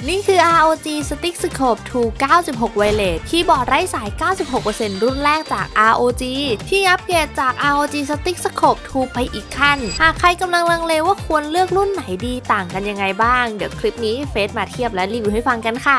นี่คือ ROG Stick Scope 2 96 Wireless คีย์บอร์ดไร้สาย 96% รุ่นแรกจาก ROG ที่อัปเกรดจาก ROG Stick Scope 2 ไปอีกขั้นหากใครกำลังลังเลว่าควรเลือกรุ่นไหนดีต่างกันยังไงบ้างเดี๋ยวคลิปนี้เฟซมาเทียบและรีวิวให้ฟังกันค่ะ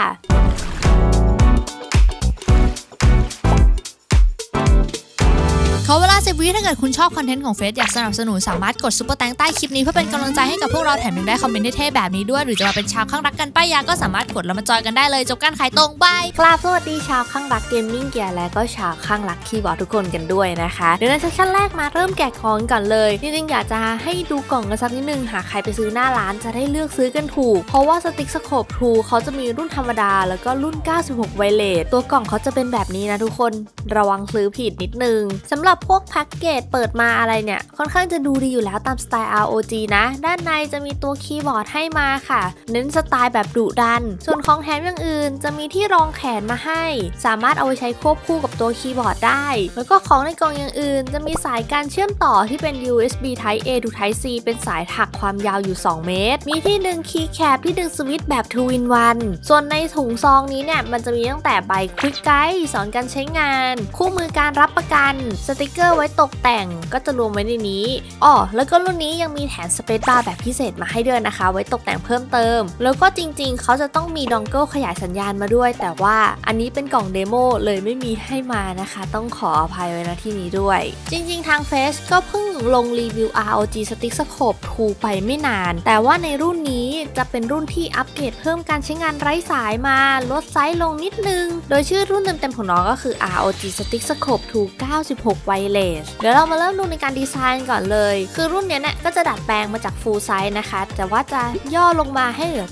ขอเวลา10 วิถ้าเกิดคุณชอบคอนเทนต์ของเฟซอยากสนับสนุนสามารถกดซุปเปอร์แตงใต้คลิปนี้เพื่อเป็นกำลังใจให้กับพวกเราแถมยังได้คอมเมนต์เท่ๆแบบนี้ด้วยหรือจะมาเป็นชาวข้างรักกันป้ายยาก็สามารถกดแล้วมาจอยกันได้เลยจบการขายตรงบายกราบสวัสดีชาวข้างรักเกมมิ่งเกียร์และก็ชาวข้างรักคีย์บอร์ดทุกคนกันด้วยนะคะเดี๋ยวในเซสชั่นแรกมาเริ่มแกะของก่อนเลยจริงๆอยากจะให้ดูกล่องกันสักนิดนึงหากใครไปซื้อหน้าร้านจะได้เลือกซื้อกันถูกเพราะว่า Stick Scope 2 เขาจะมีรุ่นธรรมดาแล้วก็รุ่น 96 Wireless ตัวกล่องเขาจะเป็นแบบนี้นะทุกคนระวังซื้อผิดนิดนึงสำหรับพวกแพ็กเกจเปิดมาอะไรเนี่ยค่อนข้างจะดูดีอยู่แล้วตามสไตล์ ROG นะด้านในจะมีตัวคีย์บอร์ดให้มาค่ะเน้นสไตล์แบบดุดันส่วนของแถมอย่างอื่นจะมีที่รองแขนมาให้สามารถเอาไปใช้ควบคู่กับตัวคีย์บอร์ดได้แล้วก็ของในกล่องอย่างอื่นจะมีสายการเชื่อมต่อที่เป็น USB Type A to Type C เป็นสายถักความยาวอยู่2 เมตรมีที่ดึงคีย์แคปที่ดึงสวิตช์แบบ 2-in-1 ส่วนในถุงซองนี้เนี่ยมันจะมีตั้งแต่ใบ Quick Guide สอนการใช้งานคู่มือการรับประกันสติกเกอร์ไว้ตกแต่งก็จะรวมไว้ในนี้แล้วก็รุ่นนี้ยังมีแถมสเปซบาร์แบบพิเศษมาให้ด้วยนะคะไว้ตกแต่งเพิ่มเติมแล้วก็จริงๆเขาจะต้องมีดองเกิลขยายสัญญาณมาด้วยแต่ว่าอันนี้เป็นกล่องเดโมเลยไม่มีให้มานะคะต้องขออภัยไว้ณที่นี้ด้วยจริงๆทางเฟซก็เพิ่งลงรีวิว ROG Stick Scope 2 ไปไม่นานแต่ว่าในรุ่นนี้จะเป็นรุ่นที่อัปเกรดเพิ่มการใช้งานไร้สายมาลดไซส์ลงนิดนึงโดยชื่อรุ่นเต็มๆของน้องก็คือ ROG Stick Scope 2 96 Wireless เดี๋ยวเรามาเริ่มดูในการดีไซน์ก่อนเลยคือรุ่นนี้เนี่ยก็จะดัดแปลงมาจาก Full Size นะคะแต่ว่าจะย่อลงมาให้เหลือ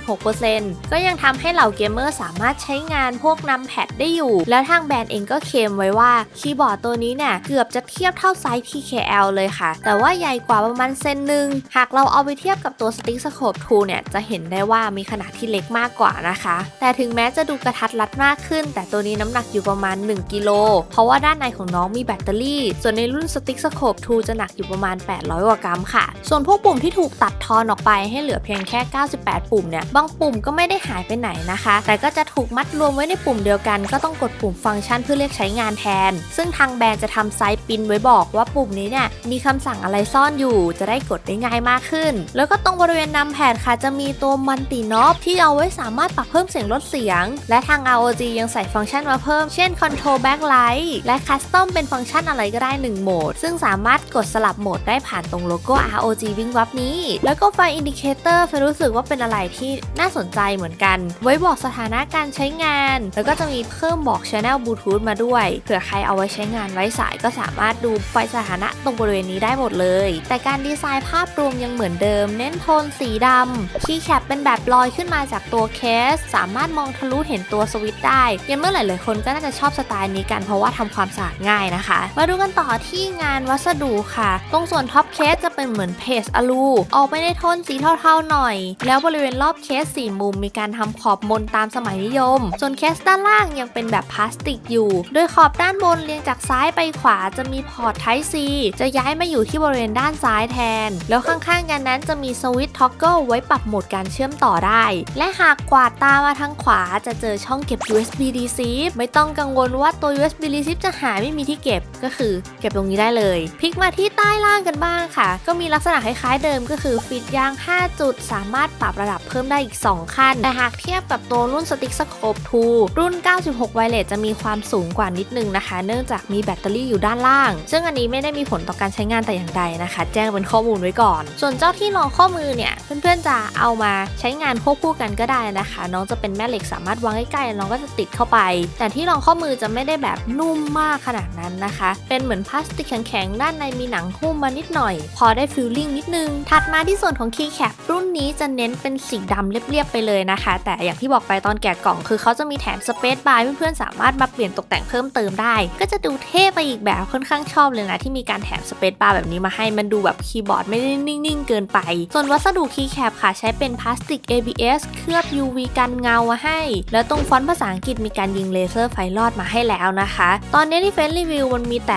96% ก็ยังทำให้เหล่าเกมเมอร์สามารถใช้งานพวกนัมแพดได้อยู่แล้วทางแบรนด์เองก็เคลมไว้ว่าคีย์บอร์ดตัวนี้เนี่ยเกือบจะเทียบเท่าไซส์ TKL เลยค่ะแต่ว่าใหญ่กว่าประมาณเซนนึงหากเราเอาไปเทียบกับตัว Stick Scope 2 เนี่ยจะเห็นได้ว่ามีขนาดที่เล็กมากกว่านะคะแต่ถึงแม้จะดูกระทัดรัดมากขึ้นแต่ตัวนี้น้ำหนักอยู่ประมาณ1 กิโลเพราะว่าด้านในของน้องมีแบตเตอรี่ส่วนในรุ่น Stick Scope 2 จะหนักอยู่ประมาณ800 กว่ากรัมค่ะส่วนพวกปุ่มที่ถูกตัดทอนออกไปให้เหลือเพียงแค่98 ปุ่มเนี่ยบางปุ่มก็ไม่ได้หายไปไหนนะคะแต่ก็จะถูกมัดรวมไว้ในปุ่มเดียวกันก็ต้องกดปุ่มฟังก์ชันเพื่อเรียกใช้งานแทนซึ่งทางแบรนด์จะทำไซส์ปินไว้บอกว่าปุ่มนี้เนี่ยมีคำสั่งอะไรซ่อนอยู่จะได้กดได้ง่ายมากขึ้นแล้วก็ตรงบริเวณนัมแพดค่ะจะมีตัวมัลติน็อบที่เอาไว้สามารถปรับเพิ่มเสียงลดเสียงและทาง ROG ยังใส่ฟังก์ชันมาเพิ่มเช่น Control Backlight และ Custom เป็นฟังก์ชันอะไรก็ได้1 โหมดซึ่งสามารถกดสลับโหมดได้ผ่านตรงโลโก้ ROG วิงวับนี้แล้วก็ไฟอินดิเคเตอร์รู้สึกว่าเป็นอะไรที่น่าสนใจเหมือนกันไว้บอกสถานะการใช้งานแล้วก็จะมีเพิ่มบอก Channel Bluetooth มาด้วยเผื่อใครเอาไว้ใช้งานไร้สายก็สามารถดูไฟสถานะตรงบริเวณนี้ได้หมดเลยแต่การดีไซน์ภาพรวมยังเหมือนเดิมเน้นโทนสีดำคีย์แคปเป็นแบบลอยขึ้นมาจากตัวเคสสามารถมองทะลุเห็นตัวสวิตช์ได้ยังเมื่อหลายๆคนก็น่าจะชอบสไตล์นี้กันเพราะว่าทำความสะอาดง่ายนะคะมาดูกันต่อที่งานวัสดุค่ะตรงส่วนท็อปเคสจะเป็นเหมือนเพจอลูออกไปในโทนสีเทาๆหน่อยแล้วบริเวณรอบเคส4 มุมมีการทำขอบมนตามสมัยนิยมส่วนเคสด้านล่างยังเป็นแบบพลาสติกอยู่โดยขอบด้านบนเรียงจากซ้ายไปขวาจะมีพอร์ต Type C จะย้ายมาอยู่ที่บริเวณด้านซ้ายแทนแล้วข้างๆกันนั้นจะมีสวิตช์ท็อกเกิลไว้ปรับโหมดการเชื่อมต่อได้และหากกวาดตามาทางขวาจะเจอช่องเก็บ USB receive ไม่ต้องกังวลว่าตัว USB receive จะหายไม่มีที่เก็บก็คือเก็บตรงนี้ได้เลยพลิกมาที่ใต้ล่างกันบ้างค่ะก็มีลักษณะคล้ายๆเดิมก็คือฟีดยาง5 จุดสามารถปรับระดับเพิ่มได้อีก2 ขั้นแต่หากเทียบกับตัวรุ่น Stick Scope 2 รุ่น 96 Wireless จะมีความสูงกว่านิดนึงนะคะเนื่องจากมีแบตเตอรี่อยู่ด้านล่างซึ่งอันนี้ไม่ได้มีผลต่อการใช้งานแต่อย่างใดนะคะแจ้งเป็นข้อมูลไว้ก่อนส่วนเจ้าที่รองข้อมือเนี่ยเพื่อนๆจะเอามาใช้งานควบคู่กันก็ได้นะคะน้องจะเป็นแม่เหล็กสามารถวางใกล้ๆน้องก็จะติดเข้าไปแต่ที่รองข้อมือจะไม่ได้แบบนุ่มมากขนาดนั้นนะคะเป็นเหมือนพลาสติกแข็งๆด้านในมีหนังหุ้มมานิดหน่อยพอได้ฟีลลิ่งนิดนึงถัดมาที่ส่วนของคีย์แคปรุ่นนี้จะเน้นเป็นสีดำเรียบๆไปเลยนะคะแต่อย่างที่บอกไปตอนแกะกล่องคือเขาจะมีแถมสเปซบาร์เพื่อนๆสามารถมาเปลี่ยนตกแต่งเพิ่มเติมได้ก็จะดูเท่ไปอีกแบบค่อนข้างชอบเลยนะที่มีการแถมสเปซบาร์แบบนี้มาให้มันดูแบบคีย์บอร์ดไม่ได้นิ่งๆเกินไปส่วนวัสดุคีย์แคปค่ะใช้เป็นพลาสติก ABS เคลือบ UV กันเงามาให้แล้วตรงฟอนต์ภาษาอังกฤษมีการยิงเลเซอร์ไฟลอดมาให้แล้วนะคะตอนนี้ที่เฟซรีวิวมันมีแต่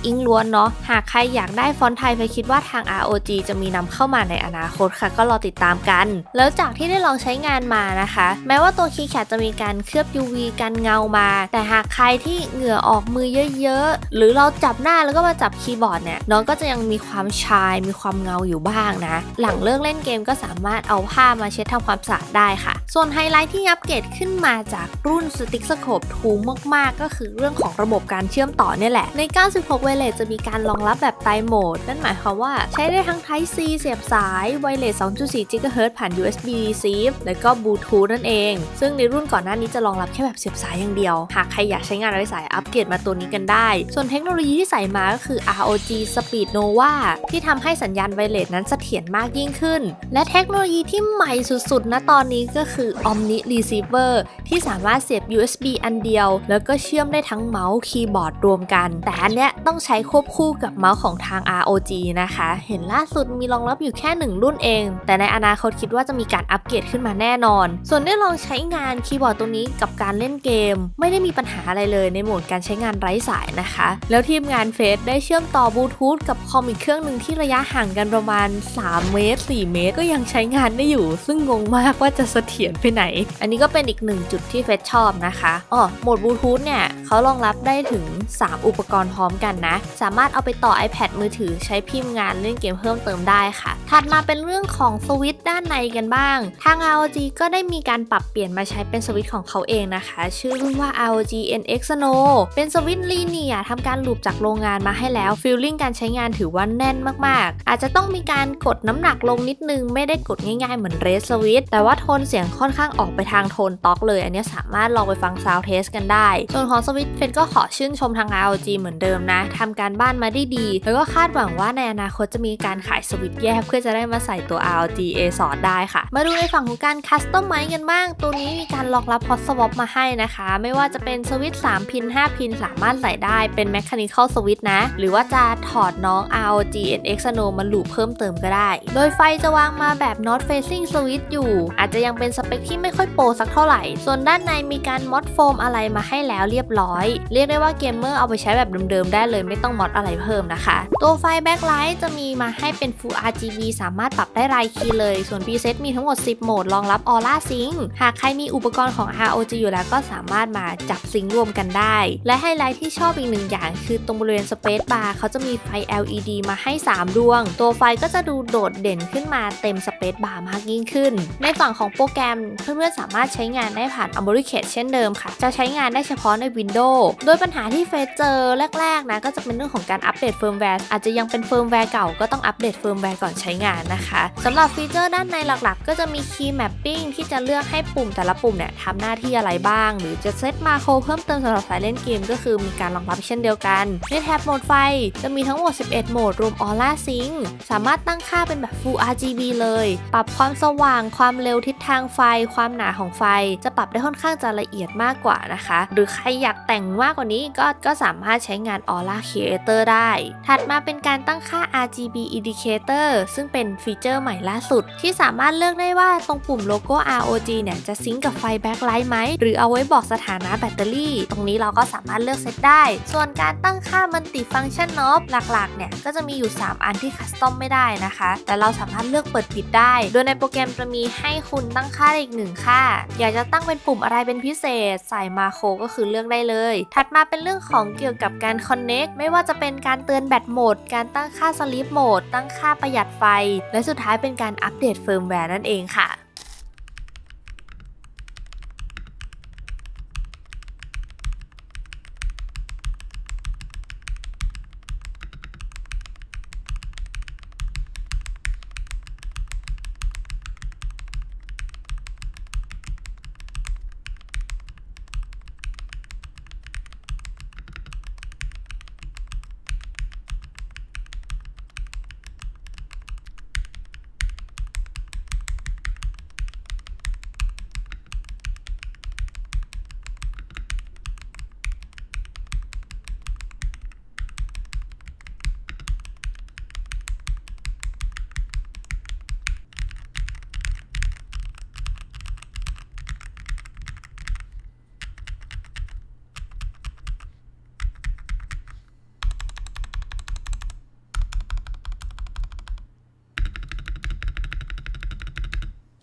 อิงล้วนเนาะหากใครอยากได้ฟอนต์ไทยเฟซคิดว่าทาง ROG จะมีนำเข้ามาในอนาคตค่ะก็รอติดตามกันแล้วจากที่ได้ลองใช้งานมานะคะแม้ว่าตัวคีย์แคดจะมีการเคลือบ UV กันเงามาแต่หากใครที่เหงื่อออกมือเยอะๆหรือเราจับหน้าแล้วก็มาจับคีย์บอร์ดเนี่ยน้องก็จะยังมีความชายมีความเงาอยู่บ้างนะหลังเลิกเล่นเกมก็สามารถเอาผ้ามาเช็ดทำความสะอาดได้ค่ะส่วนไฮไลท์ที่อัปเกรดขึ้นมาจากรุ่น Stick Scope ทูมากๆก็คือเรื่องของระบบการเชื่อมต่อเนี่ยแหละใน 96 Wireless จะมีการรองรับแบบไตรโหมดนั่นหมายความว่าใช้ได้ทั้ง Type C เสียบสาย Wireless 2.4 GHz ผ่าน USB Receive แล้วก็บลูทูธนั่นเองซึ่งในรุ่นก่อนหน้านี้จะรองรับแค่แบบเสียบสายอย่างเดียวหากใครอยากใช้งานไร้สายอัปเกรดมาตัวนี้กันได้ส่วนเทคโนโลยีที่ใส่มาก็คือ ROG Speed Nova ที่ทำให้สัญญาณไวเลสนั้นเสถียรมากยิ่งขึ้นและเทคโนโลยีที่ใหม่สุดๆณตอนนี้ก็คือ Omni Receiver ที่สามารถเสียบ USB อันเดียวแล้วก็เชื่อมได้ทั้งเมาส์คีย์บอร์ดรวมกันแต่อันเนี้ยต้องใช้ควบคู่กับเมาส์ของทาง ROG นะคะเห็นล่าสุดมีรองรับอยู่แค่1รุ่นเองแต่ในอนาคตคิดว่าจะมีการอัปเกรดขึ้นมาแน่นอนส่วนได้ลองใช้งานคีย์บอร์ดตัวนี้กับการเล่นเกมไม่ได้มีปัญหาอะไรเลยในโหมดการใช้งานไร้สายนะคะแล้วทีมงานเฟซได้เชื่อมต่อบลูทูธกับคอมอีกเครื่องหนึ่งที่ระยะห่างกันประมาณ3 เมตร 4 เมตรก็ยังใช้งานได้อยู่ซึ่งงงมากว่าจะเสถียรไปไหนอันนี้ก็เป็นอีกหนึ่งจุดที่เฟซชอบนะคะโหมดบลูทูธเนี่ยเขารองรับได้ถึง3 อุปกรณ์พร้อมกันนะสามารถเอาไปต่อ iPad มือถือใช้พิมพ์งานเล่นเกมเพิ่มเติมได้ค่ะถัดมาเป็นเรื่องของสวิตช์ด้านในกันบ้างทาง ROG ก็ได้มีการปรับเปลี่ยนมาใช้เป็นสวิตช์ของเขาเองนะคะชื่อรุ่นว่า ROG NX Snow เป็นสวิตช์ลีเนียร์ทำการลูปจากโรงงานมาให้แล้วฟีลลิ่งการใช้งานถือว่าแน่นมากๆอาจจะต้องมีการกดน้ำหนักลงนิดนึงไม่ได้กดง่ายๆเหมือนเรสสวิตช์แต่ว่าโทนเสียงค่อนข้างออกไปทางโทนต็อกเลยอันนี้สามารถลองไปฟังซาวด์เทสกันได้ส่วนของสวิตช์เฟนก็ขอชื่นชมทาง ROG เหมือนเดิมนะทำการบ้านมาได้ดีแล้วก็คาดหวังว่าในอนาคตจะมีการขายสวิตช์แยกเพื่อจะได้มาใส่ตัว ROG ASOS ได้ค่ะมาดูในฝั่งของการคัสตอมไมซ์กันบ้างตัวนี้มีการรองรับ Hot Swap มาให้นะคะไม่ว่าจะเป็นสวิตช์3 พิน 5 พินสามารถใส่ได้เป็น Mechanical Switch นะหรือว่าจะถอดน้อง ROG NX Snow มาลูปเพิ่มเติมก็ได้โดยไฟจะวางมาแบบ Not Facing Switch อยู่อาจจะยังเป็นสเปคที่ไม่ค่อยโปรสักเท่าไหร่ส่วนด้านในมีการมอดโฟมอะไรมาให้แล้วเรียบร้อยเรียกได้ว่าเกมเมอร์เอาไปใช้แบบเดิมๆได้เลยไม่ต้องมอดอะไรเพิ่มนะคะตัวไฟแบ็คไลท์จะมีมาให้เป็น Full RGB สามารถปรับได้รายคีย์เลยส่วน preset มีทั้งหมด10 โหมดรองรับ Aura Sync หากใครมีอุปกรณ์ของ ROG อยู่แล้วก็สามารถมาจับซิงค์รวมกันได้และไฮไลท์ที่ชอบอีกหนึ่งอย่างคือตรงบริเวณ Space Bar เขาจะมีไฟ LED มาให้3 ดวงตัวไฟก็จะดูโดดเด่นขึ้นมาเต็ม Space Bar มากยิ่งขึ้นในฝั่งของโปรแกรมเพื่อนๆสามารถใช้งานได้ผ่าน Armoury-Cade เช่นเดิมค่ะจะใช้งานได้เฉพาะใน Windows โดยปัญหาที่เฟซเจอแรกๆนะก็จะเป็นเรื่องของการอัปเดตเฟิร์มแวร์อาจจะยังเป็นเฟิร์มแวร์เก่าก็ต้องอัปเดตเฟิร์มแวร์ก่อนใช้งานนะคะสำหรับฟีเจอร์ด้านในหลักๆก็จะมี Key Mapping ที่จะเลือกให้ปุ่มแต่ละปุ่มเนี่ยทำหน้าที่อะไรบ้างหรือจะเซตมาโครเพิ่มเติมสำหรับสายเล่นเกมก็คือมีการรองรับเช่นเดียวกันในแท็บโหมดไฟจะมีทั้งหมด11 โหมดรวม Aura Sync สามารถตั้งค่าเป็นแบบ Full RGB เลยปรับความสว่างความเร็วทิศทางไฟความหนาของไฟจะปรับได้ค่อนข้างจะละเอียดมากกว่านะคะหรือใครอยากแต่งมากกว่านี้ก็สามารถใช้งาน Aura Creator ได้ถัดมาเป็นการตั้งค่า RGB Indicator ซึ่งเป็นฟีเจอร์ใหม่ล่าสุดที่สามารถเลือกได้ว่าตรงปุ่มโลโก้ ROG เนี่ยจะซิงก์กับไฟแบ็คไลท์ไหมหรือเอาไว้บอกสถานะแบตเตอรี่ตรงนี้เราก็สามารถเลือกเซตได้ส่วนการตั้งค่า Multi Function Knob หลักๆเนี่ยก็จะมีอยู่3 อันที่คัสตอมไม่ได้นะคะแต่เราสามารถเลือกเปิดปิดได้โดยในโปรแกรมจะมีให้คุณตั้งค่าได้อีก1 ค่าอยากจะตั้งเป็นปุ่มอะไรเป็นพิเศษใส่มาโครก็คือเลือกได้เลยถัดมาเป็นเรื่องของเกี่ยวกับการ Connect ไม่ว่าจะเป็นการเตือนแบตหมดการตั้งค่า Sleep Mode ตั้งค่าประหยัดไฟและสุดท้ายเป็นการอัปเดตเฟิร์มแวร์นั่นเองค่ะ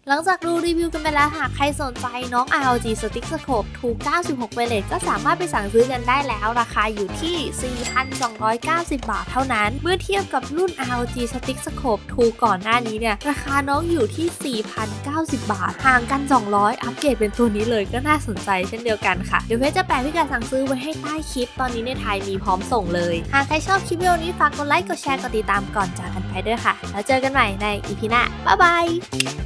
หลังจากดูรีวิวกันไปแล้วหากใครสนใจน้อง ROG Stick Scope 296 Wireless ก็สามารถไปสั่งซื้อกันได้แล้วราคาอยู่ที่ 4,290 บาทเท่านั้นเมื่อเทียบกับรุ่น ROG Stick Scope 2 ก่อนหน้านี้เนี่ยราคาน้องอยู่ที่ 4,090 บาทห่างกัน200อัปเกรดเป็นตัวนี้เลยก็น่าสนใจเช่นเดียวกันค่ะเดี๋ยวเพจจะแปะพิกัดสั่งซื้อไว้ให้ใต้คลิปตอนนี้ในไทยมีพร้อมส่งเลยหากใครชอบคลิปวิดีโอนี้ฝากกดไลค์กดแชร์กดติดตามก่อนจากกันไปด้วยค่ะแล้วเจอกันใหม่ใน EP หน้าบ๊ายบาย